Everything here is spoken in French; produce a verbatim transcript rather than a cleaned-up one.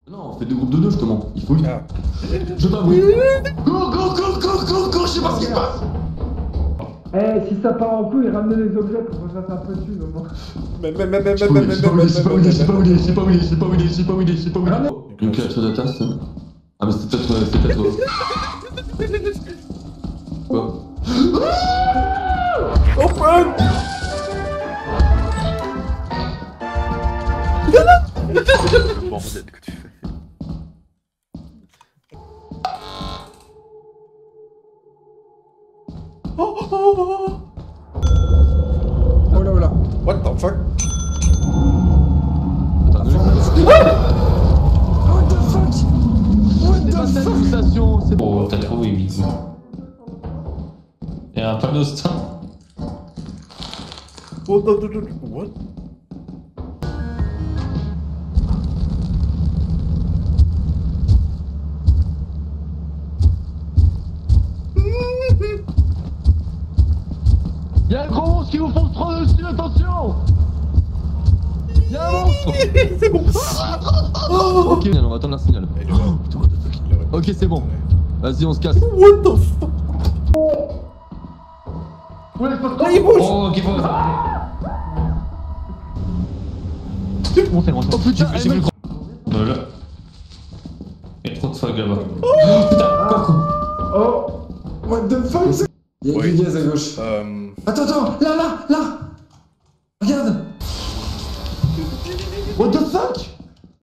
Non, on fait deux groupes de deux justement. Il faut. Ah. Je t'avoue. Go, go, go, go, go, go, je sais pas ce qui se passe. Eh, si ça part en couille, ramenez les objets pour que ça fasse un peu de thune au moins. Mais, mais, mais, mais, Je mais, mais, sais pas où il est, je sais pas où il est, je sais pas où il est, je sais pas où il est, je sais pas où il est, je sais pas où il est, je sais pas où il est. Une créature de tasse. Ah mais c'était peut-être, c'était peut-être toi. Quoi? Oh fuck! Le bordel que tu fais. Oh oh oh! Oh là là! What the fuck? What the fuck? What the fuck? C'est bon. Oh, t'as trouvé vite. Il y a un panneau star. What the what? Y'a un gros monstre qui vous fonce trop dessus, attention! Y'a un monstre! C'est bon! Oh ok, on va attendre un signal. Oh, putain, what the fuck. Ok, c'est bon. Vas-y, on se casse. What the fuck? Ouais, pas de temps! Il bouge! Oh, ok, bon. Bon, c'est bon, c'est bon. Oh putain, j'ai vu le grand. Voilà. Il y a trop de fuck là-bas. Oh putain, quoi? Oh! What the fuck? Il y a Oui. du gaz à gauche. Euh... Attends, attends, là, là, là.